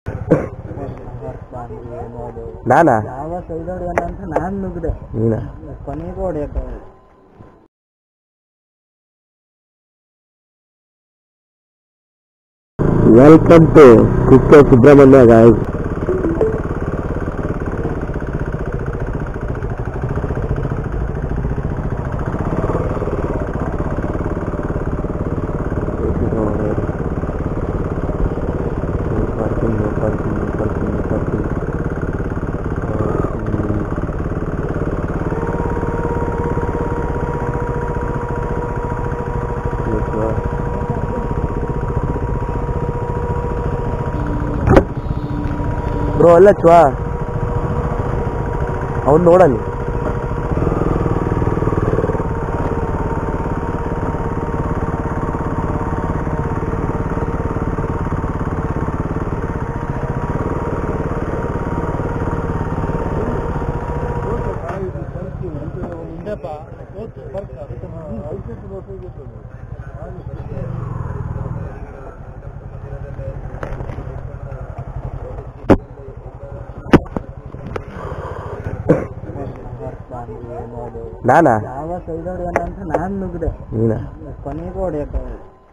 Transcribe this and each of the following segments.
ನಾನಾ ಯಾವ ಸೈಡ್ ಹೊಡೆಯೋಣ ಅಂತ ನಾನು ನುಗ್ಗಿದೆ ಕೊನೆಗೂ ಹೊಡೆಯಕ್ಕೆ welcome to Kukke Subramanya guys. Bro ಅಲ್ಲ ಚುವಾ ಅವನು ನೋಡಲ್ಲಿ ನಾನಾ ಯಾವ ಸೈಡ್ ಹೊಡೆಯೋಣ ಅಂತ ನಾನು ನುಗ್ಗಿದೆ ಕೊನೆಗೂ ಹೊಡೆಯಕ್ಕೆ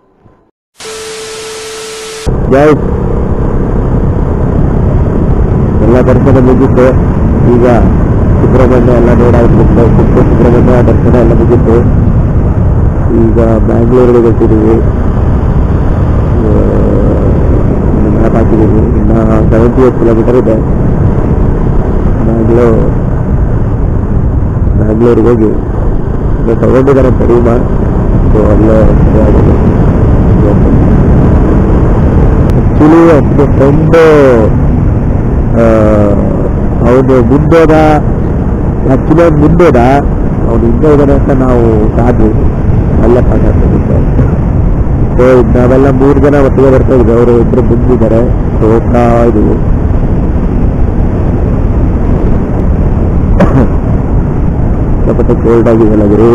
ಎಲ್ಲ ದರ್ಶನ ಮುಗಿತ್ತು. ಈಗ ಸುಬ್ರಹ್ಮಣ್ಯ ಎಲ್ಲ ನೋಡಾಯ್ತು. ಸುಬ್ರಹ್ಮಣ್ಯ ದರ್ಶನ ಎಲ್ಲ ಮುಗಿತ್ತು. ಈಗ ಬ್ಯಾಂಗ್ಳೂರಿಗೆ ಬರ್ತಿದ್ದೀವಿ. ಮ್ಯಾಪ್ ಹಾಕಿದ್ದೀವಿ. ಇನ್ನು 78 ಕಿಲೋಮೀಟರ್ ಇದೆ ಬ್ಯಾಂಗ್ಳೂರಿಗೆ ಹೋಗಿ ತಗೊಂಡಿದ್ದಾರೆ ಪರಿಮ. ಸೊ ಅಲ್ಲೇ ಸರಿಯಾಗಿದೆ. ಆ್ಯಕ್ಚುಲಿ ಒಬ್ಬ ಫ್ರೆಂಡು ಅವನು ಮುಂದೋದ, ಆ್ಯಕ್ಚುಲಿ ಅವ್ನು ಮುಂದೋದ, ಅವನು ಹಿಂದೆ ಇದ್ದಾನೆ ಅಂತ ನಾವು ಕಾದ್ವಿ. ಅಲ್ಲೇ ಮಾತಾಡ್ತಿದ್ದೆ. ಸೊ ನಾವೆಲ್ಲ 3 ಜನ ಒಟ್ಟಿಗೆ ಬರ್ತಾ ಇದ್ವಿ. ಅವರು ಇಬ್ಬರು ಮುಂದಿದ್ದಾರೆ. ಸೊ ಹೋಗ್ತಾ ಇದ್ದೀವಿ. ಮತ್ತೆ ಕೋಲ್ಡ್ ಆಗಿದೆಲ್ಲ ಗುರು.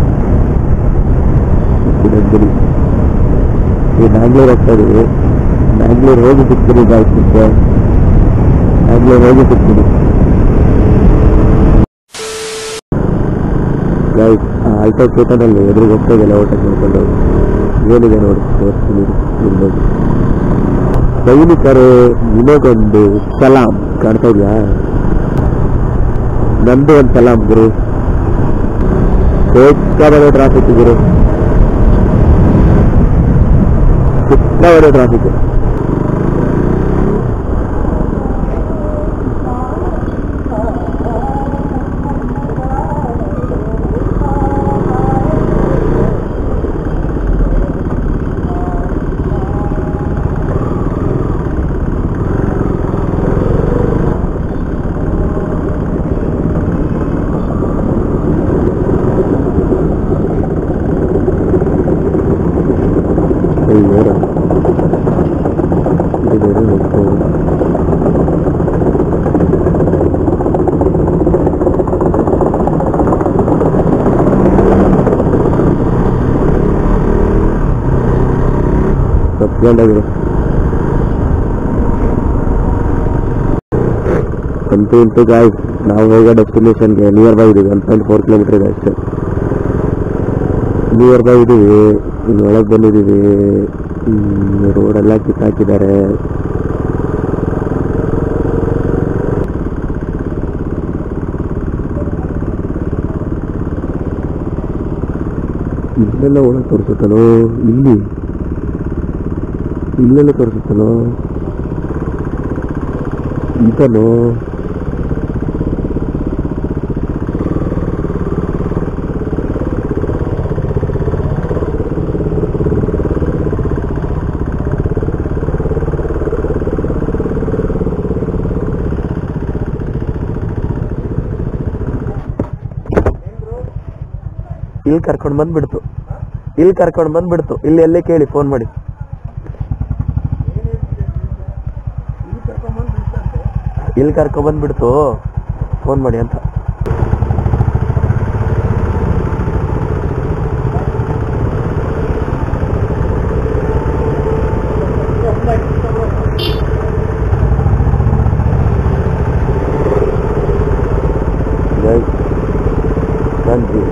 ಈ ಬ್ಯಾಂಗ್ಳೂರ್ ಹೋಗ್ತಾ ಇದೀವಿ. ಬ್ಯಾಂಗ್ಳೂರ್ ಹೋಗಿ ಸಿಗ್ತೀನಿ ಗಾಯ್ಸ್. ಬ್ಯಾಂಗ್ಳೂರ್ ಹೋಗಿ ಸಿಗ್ತೀನಿ ಗಾಯ್ಸ್. ಆಲ್ಟೋ ಕೇಟನಲ್ಲಿ ಎದುರಿಗೆ ಹೋಗ್ತಾ ಇದೆಯಲ್ಲ ಊಟ ನೋಡ್ಕೊಂಡು ಏನಿದೆ ನೋಡಿ ತೋರಿಸ್ತೀನಿ. ಇರ್ಬೋದು ಸೈನಿಕರು ನಿಮಗೊಂದು ಸಲಾಂ ಕಾಣ್ತಾ ಇದೆಯಾ? ನಂದು ಒಂದು ಸಲಾಂ ಗುರು. ಸಿಕ್ಕಾಬಡೆ ಟ್ರಾಫಿಕ್ ಗುರು, ಸಿಕ್ಕಾಬಡೆ ಟ್ರಾಫಿಕ್. ಅಂತೂ ಗಾಯ್ಸ್ ನಾವು ಹೋಗೋ ಡೆಸ್ಟಿನೇಷನ್ಗೆ ನಿಯರ್ ಬೈ ಇದೀವಿ. 1.4 ಕಿಲೋಮೀಟರ್ ಇದೆ ಅಷ್ಟೇ. ನಿಯರ್ ಬೈ ಇದೀವಿ. ಇನ್ನು ಒಳಗೆ ಬಂದಿದ್ದೀವಿ. ರೋಡೆಲ್ಲ ಕಿತ್ತಾಕಿದ್ದಾರೆ. ಇಲ್ಲೆಲ್ಲ ಒಳಗೆ ತೋರಿಸುತ್ತಲೋ, ಇಲ್ಲೆಲ್ಲ ತೋರಿಸುತ್ತಲೋ, ಈತನೋ ಇಲ್ಲಿ ಕರ್ಕೊಂಡು ಬಂದ್ಬಿಡ್ತು. ಇಲ್ಲಿ ಎಲ್ಲೇ ಕೇಳಿ ಫೋನ್ ಮಾಡಿ. ಇಲ್ಲಿ ಕರ್ಕೊಂಡ್ಬಂದ್ಬಿಡ್ತು, ಫೋನ್ ಮಾಡಿ ಅಂತ.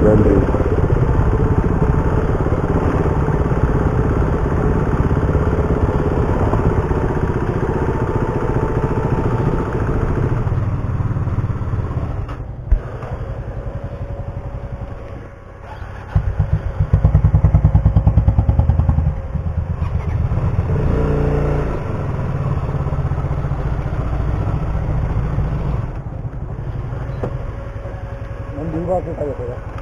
ನನ್ರಿ ಒಂದು ಇಂಪಾರ್ಟೆಂಟ್ ಆಗುತ್ತೆ